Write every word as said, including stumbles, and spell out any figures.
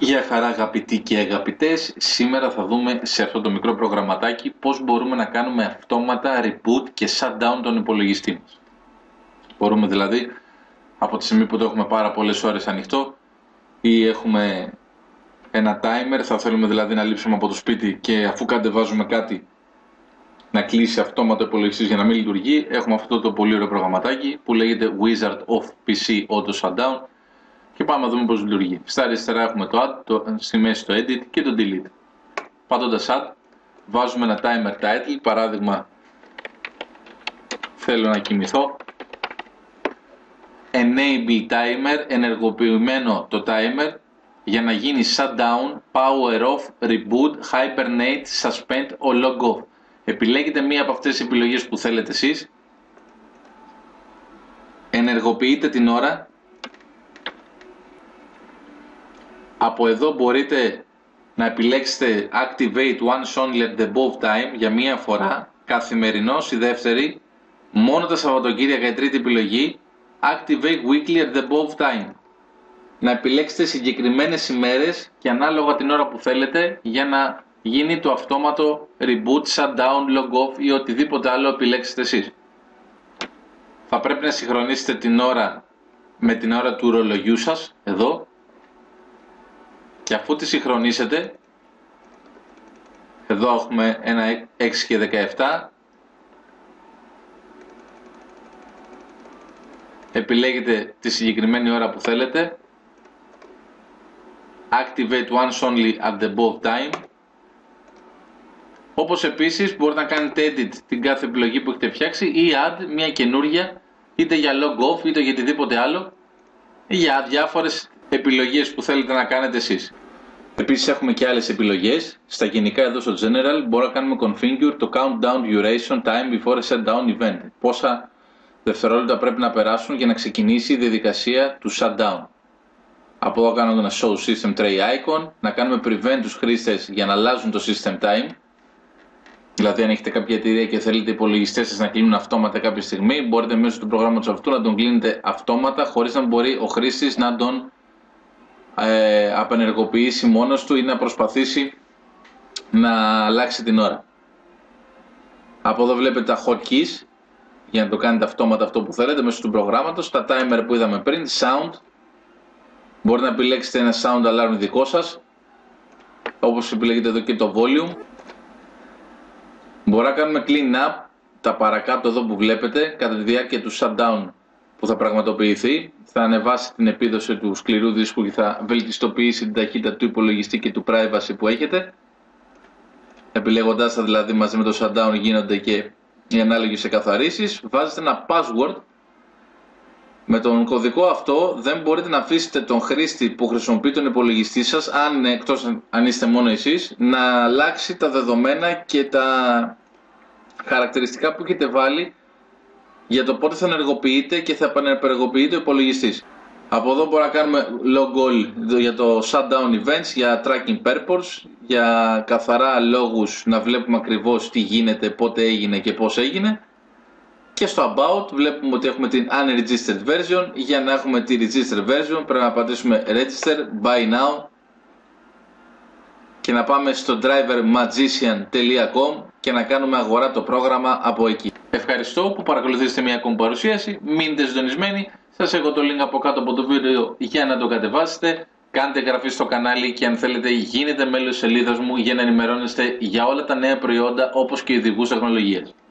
Γεια χαρά αγαπητοί και αγαπητές, σήμερα θα δούμε σε αυτό το μικρό προγραμματάκι πώς μπορούμε να κάνουμε αυτόματα reboot και shutdown τον υπολογιστή μας. Μπορούμε δηλαδή από τη στιγμή που το έχουμε πάρα πολλές ώρες ανοιχτό ή έχουμε ένα timer, θα θέλουμε δηλαδή να λείψουμε από το σπίτι και αφού κατεβάζουμε κάτι να κλείσει αυτόματα ο υπολογιστής για να μην λειτουργεί, έχουμε αυτό το πολύ ωραίο προγραμματάκι που λέγεται Wizard of πι σι Auto Shutdown. Και πάμε να δούμε πώς λειτουργεί. Στα αριστερά έχουμε το Add, το, στη μέση το Edit και το Delete. Πατώντας Add, βάζουμε ένα Timer Title, παράδειγμα θέλω να κοιμηθώ. Enable Timer, ενεργοποιημένο το Timer για να γίνει Shutdown, Power Off, Reboot, Hibernate, Suspend or Log Off. Επιλέγετε μία από αυτές τις επιλογές που θέλετε εσείς. Ενεργοποιείτε την ώρα. Από εδώ μπορείτε να επιλέξετε Activate Once Only at the above time για μία φορά, καθημερινός η δεύτερη, μόνο τα Σαββατοκύριακα η τρίτη επιλογή, Activate Weekly at the above time. Να επιλέξετε συγκεκριμένες ημέρες και ανάλογα την ώρα που θέλετε για να γίνει το αυτόματο Reboot, Shutdown, Log Off ή οτιδήποτε άλλο επιλέξετε εσείς. Θα πρέπει να συγχρονίσετε την ώρα με την ώρα του ρολογιού σας, εδώ. Και αφού τη συγχρονίσετε, εδώ έχουμε ένα έξι και δεκαεπτά, επιλέγετε τη συγκεκριμένη ώρα που θέλετε, Activate Once Only at the above time, όπως επίσης μπορείτε να κάνετε Edit την κάθε επιλογή που έχετε φτιάξει ή Add μια καινούρια, είτε για Log Off είτε για οτιδήποτε άλλο, ή για διάφορες επιλογές που θέλετε να κάνετε εσείς. Επίσης έχουμε και άλλες επιλογές. Στα γενικά εδώ στο General μπορούμε να κάνουμε Configure το Countdown Duration Time Before a Shutdown Event. Πόσα δευτερόλεπτα πρέπει να περάσουν για να ξεκινήσει η διαδικασία του Shutdown. Από εδώ κάνουμε ένα Show System Tray Icon, να κάνουμε Prevent τους χρήστες για να αλλάζουν το System Time. Δηλαδή αν έχετε κάποια εταιρεία και θέλετε οι υπολογιστές σας να κλείνουν αυτόματα κάποια στιγμή, μπορείτε μέσω του προγράμματος αυτού να τον κλείνετε αυτόματα χωρίς να μπορεί ο χρήστης να τον ε, απενεργοποιήσει μόνος του ή να προσπαθήσει να αλλάξει την ώρα. Από εδώ βλέπετε τα hotkeys για να το κάνετε αυτόματα αυτό που θέλετε μέσω του προγράμματος. Τα timer που είδαμε πριν, sound, μπορείτε να επιλέξετε ένα sound alarm δικό σας, όπως επιλέγετε εδώ και το volume. Μπορούμε να κάνουμε clean up, τα παρακάτω εδώ που βλέπετε, κατά τη διάρκεια του shutdown που θα πραγματοποιηθεί. Θα ανεβάσει την επίδοση του σκληρού δίσκου και θα βελτιστοποιήσει την ταχύτητα του υπολογιστή και του privacy που έχετε. Επιλέγοντάς τα δηλαδή μαζί με το shutdown γίνονται και οι ανάλογες εκαθαρίσεις. Βάζετε ένα password. Με τον κωδικό αυτό δεν μπορείτε να αφήσετε τον χρήστη που χρησιμοποιεί τον υπολογιστή σας, αν, εκτός αν είστε μόνο εσείς, να αλλάξει τα δεδομένα και τα χαρακτηριστικά που έχετε βάλει για το πότε θα ενεργοποιείται και θα επανενεργοποιείται ο υπολογιστής. Από εδώ μπορούμε να κάνουμε log all για το shutdown events, για tracking purpose, για καθαρά λόγους να βλέπουμε ακριβώς τι γίνεται, πότε έγινε και πώς έγινε. Και στο About βλέπουμε ότι έχουμε την Unregistered version. Για να έχουμε τη Registered version πρέπει να πατήσουμε Register, Buy Now και να πάμε στο driver magician τελεία com και να κάνουμε αγορά το πρόγραμμα από εκεί. Ευχαριστώ που παρακολουθήσατε μια ακόμη παρουσίαση. Μείνετε συντονισμένοι. Σας έχω το link από κάτω από το βίντεο για να το κατεβάσετε. Κάντε εγγραφή στο κανάλι και αν θέλετε γίνετε μέλος της σελίδας μου για να ενημερώνεστε για όλα τα νέα προϊόντα όπως και ειδικούς τεχνολογίες.